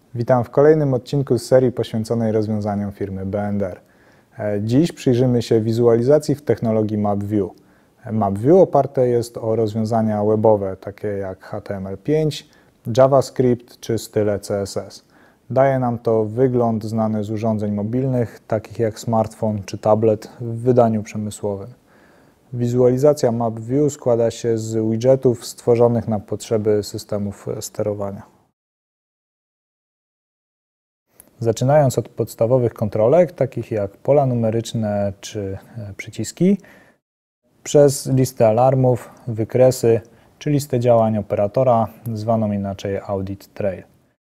Witam w kolejnym odcinku z serii poświęconej rozwiązaniom firmy B&R. Dziś przyjrzymy się wizualizacji w technologii MapView. MapView oparte jest o rozwiązania webowe, takie jak HTML5, JavaScript czy style CSS. Daje nam to wygląd znany z urządzeń mobilnych, takich jak smartfon czy tablet w wydaniu przemysłowym. Wizualizacja MapView składa się z widgetów stworzonych na potrzeby systemów sterowania. Zaczynając od podstawowych kontrolek, takich jak pola numeryczne czy przyciski, przez listę alarmów, wykresy czy listę działań operatora, zwaną inaczej Audit Trail.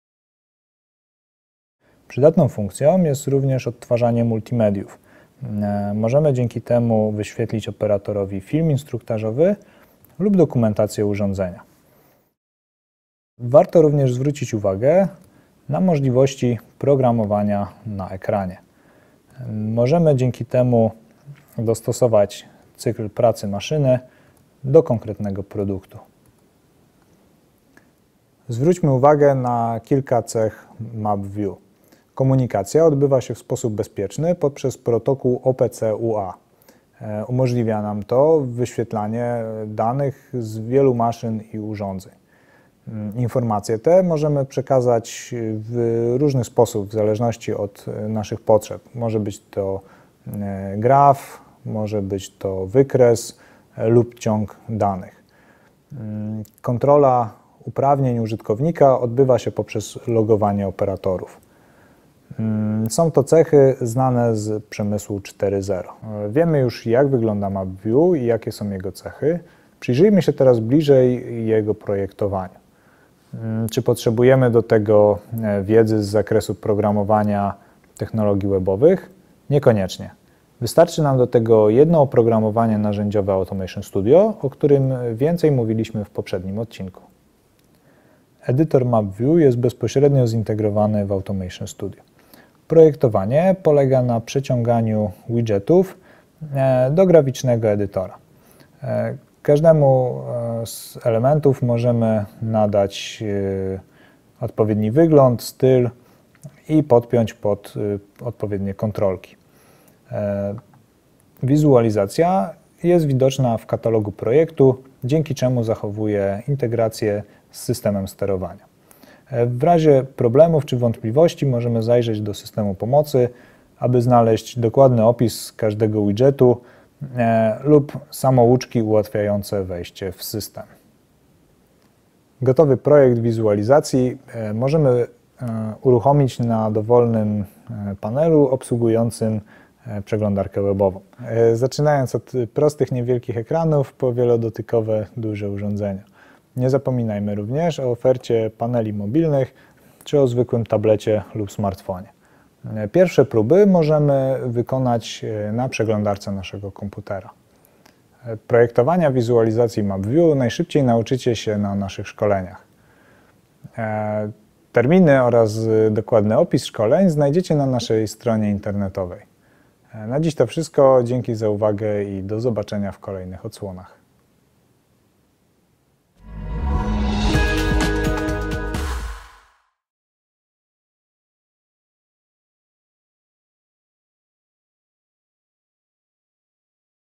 Przydatną funkcją jest również odtwarzanie multimediów. Możemy dzięki temu wyświetlić operatorowi film instruktażowy lub dokumentację urządzenia. Warto również zwrócić uwagę na możliwości programowania na ekranie. Możemy dzięki temu dostosować cykl pracy maszyny do konkretnego produktu. Zwróćmy uwagę na kilka cech MapView. Komunikacja odbywa się w sposób bezpieczny poprzez protokół OPC-UA. Umożliwia nam to wyświetlanie danych z wielu maszyn i urządzeń. Informacje te możemy przekazać w różny sposób, w zależności od naszych potrzeb. Może być to graf, może być to wykres lub ciąg danych. Kontrola uprawnień użytkownika odbywa się poprzez logowanie operatorów. Są to cechy znane z przemysłu 4.0. Wiemy już, jak wygląda MapView i jakie są jego cechy. Przyjrzyjmy się teraz bliżej jego projektowaniu. Czy potrzebujemy do tego wiedzy z zakresu programowania technologii webowych? Niekoniecznie. Wystarczy nam do tego jedno oprogramowanie narzędziowe Automation Studio, o którym więcej mówiliśmy w poprzednim odcinku. Edytor MapView jest bezpośrednio zintegrowany w Automation Studio. Projektowanie polega na przeciąganiu widgetów do graficznego edytora. Każdemu z elementów możemy nadać odpowiedni wygląd, styl i podpiąć pod odpowiednie kontrolki. Wizualizacja jest widoczna w katalogu projektu, dzięki czemu zachowuje integrację z systemem sterowania. W razie problemów czy wątpliwości możemy zajrzeć do systemu pomocy, aby znaleźć dokładny opis każdego widgetu lub samouczki ułatwiające wejście w system. Gotowy projekt wizualizacji możemy uruchomić na dowolnym panelu obsługującym przeglądarkę webową. Zaczynając od prostych, niewielkich ekranów po wielodotykowe, duże urządzenia. Nie zapominajmy również o ofercie paneli mobilnych czy o zwykłym tablecie lub smartfonie. Pierwsze próby możemy wykonać na przeglądarce naszego komputera. Projektowania wizualizacji MapView najszybciej nauczycie się na naszych szkoleniach. Terminy oraz dokładny opis szkoleń znajdziecie na naszej stronie internetowej. Na dziś to wszystko. Dzięki za uwagę i do zobaczenia w kolejnych odsłonach.